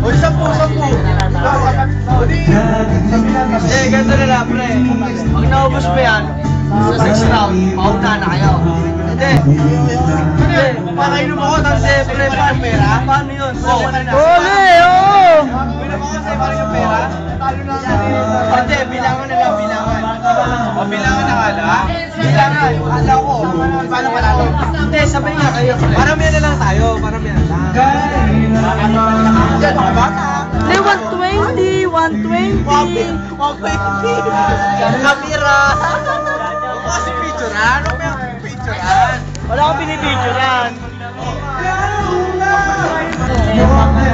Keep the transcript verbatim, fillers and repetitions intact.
O, sampu, sampu. Eh, ganito na lang, pre. Pag naubos mo yan, sa sixth round, mauna na kayo. Hindi. Hindi. Pakainom ako, tapos eh, pre, paano pera? Paano yun? Oo. Ole, oo! Pinom ako sa'yo, parang yung pera? Talo na ako. Hindi, bilangan na lang, bilangan. O, bilangan na kala? Bilangan. Kala ko, paano panalo? Hindi, sabay nga kayo. Paramihan na lang tayo, paramihan na lang. Diyan, mga bata. Hindi, one twenty, one twenty. one twenty. Kamera. Kasi picturean. Ano may picturean? Wala akong pinipicturean.